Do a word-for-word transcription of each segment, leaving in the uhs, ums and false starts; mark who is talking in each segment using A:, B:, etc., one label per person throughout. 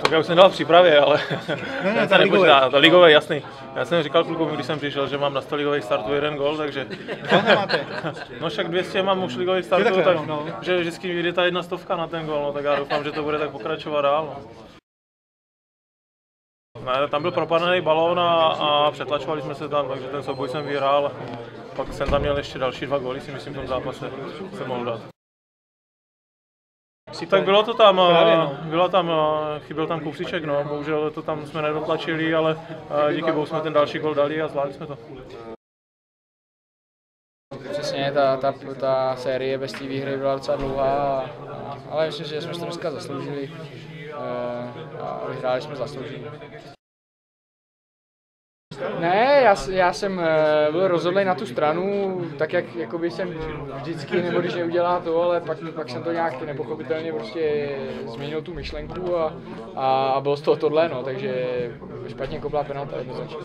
A: Tak já už jsem dal v přípravě, ale
B: ne, ne,
A: to nepočítá. To ligové, jasný. Já jsem říkal klukům, když jsem přišel, že mám na sto ligových startů jeden gol, takže... No však dvě stě mám už ligových startů,
B: takhle,
A: tak
B: no, no.
A: že vždycky vyjde ta jedna stovka na ten gol, no, tak já doufám, že to bude tak pokračovat dál. No. Ne, tam byl propadný balón a, a přetlačovali jsme se tam, takže ten souboj jsem vyhrál. Pak jsem tam měl ještě další dva góly, si myslím, v tom zápase jsem mohl dát. Tak bylo to tam, Právě, no. bylo tam, chyběl tam kousíček, no, bohužel to tam jsme nedotlačili, ale díky bohu jsme ten další gól dali a zvládli jsme to.
C: Přesně, ta, ta, ta série bez té výhry byla docela dlouhá, ale myslím, že jsme to dneska zasloužili a vyhráli jsme zasloužili. Ne, já, já jsem byl rozhodlý na tu stranu, tak jak jakoby jsem vždycky, nebo když neudělá to, ale pak, pak jsem to nějak nepochopitelně prostě změnil tu myšlenku a, a, a bylo z toho tohle, no, takže špatně kopla penalta jednoznačně.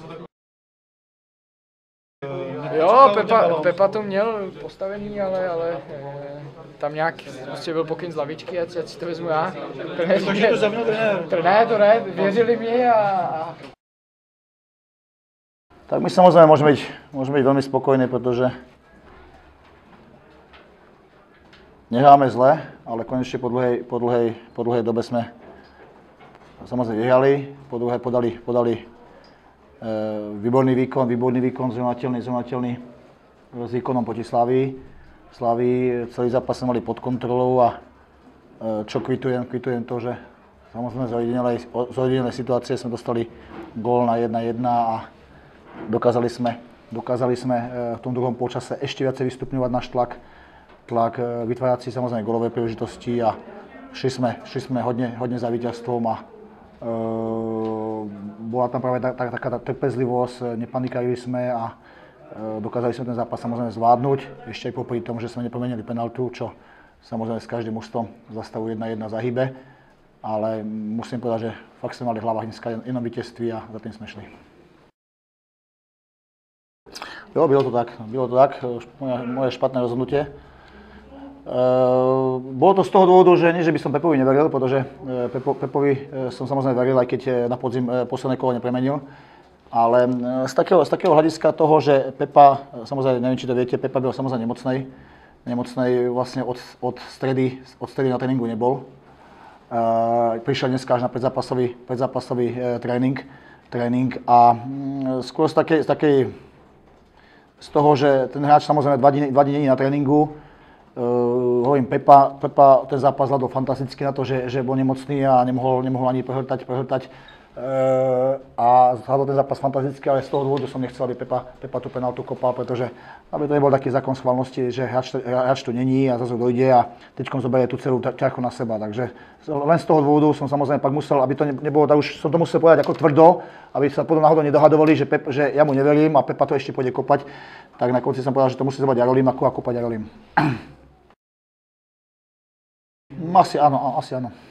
C: Jo, Pepa, Pepa to měl postavený, ale, ale tam nějak prostě byl pokyn z lavičky, ať si to vezmu já.
B: Protože to zavnul trenér.
C: Ne, to ne, věřili mi a... a...
D: Tak my samozrejme môžeme byť, môžeme byť veľmi spokojní, pretože nehráme zle, ale konečne po dlhej, po dlhej, po dlhej dobe sme samozrejme vyhrali, po druhé podali, podali e, výborný výkon, výborný výkon, zrovnateľný, zrovnateľný s výkonom proti Slavii. Slavii celý zápas sme mali pod kontrolou a e, čo kvitujem, kvitujem to, že samozrejme z ojedinelej, z ojedinelej situácie sme dostali gól na jedna jedna a Dokázali sme, dokázali sme v tom druhom polčase ešte viacej vystupňovať náš tlak, tlak vytvárať si samozrejme gólové príležitosti a šli sme, šli sme hodne, hodne za víťazstvom a e, bola tam práve tak, tak, taká tá trpezlivosť, nepanikarili sme a e, dokázali sme ten zápas samozrejme zvládnuť, ešte aj popri tom, že sme nepomenili penaltu, čo samozrejme s každým mužstvom za stavu jedna jedna zahybe, ale musím povedať, že fakt sme mali v hlavách dneska jednom víťazství a za tým sme šli. Jo, bylo to tak, bylo to tak, moje, moje špatné rozhodnutie. E, bolo to z toho dôvodu, že nie, že by som Pepovi neveril, pretože Pepo, Pepovi som samozrejme veril, aj keď na podzim posledné kolo nepremenil. Ale z takého, z takého hľadiska toho, že Pepa, samozrejme, neviem, či to viete, Pepa byl samozrejme nemocnej. Nemocnej vlastne od, od, stredy, od stredy na tréningu nebol. E, prišiel dneska až na predzápasový, predzápasový e, tréning, tréning a m, skôr z takej, z takej z toho, že ten hráč samozrejme dva dní, dva dní není na tréninku. Uh, hovorím, Pepa, Pepa ten zápas zvládol fantasticky na to, že, že bol nemocný a nemohol, nemohol ani prehrtať, prehrtať. Uh, a zvládol ten zápas fantasticky, ale z toho dôvodu som nechcel, aby Pepa, Pepa tú penaltu kopal, pretože aby to nebol taký zákon schválnosti, že hráč, hráč tu není a zase dojde a teďkom zoberie tú celú ťarchu na seba. Takže len z toho dôvodu som samozrejme pak musel, aby to nebolo, tak už som to musel povedať ako tvrdo, aby sa potom náhodou nedohadovali, že, Pep, že ja mu neverím a Pepa to ešte pôjde kopať. Tak na konci som povedal, že to musí zobrať Jarolím ako a kopať Jarolím. Asi áno, asi áno.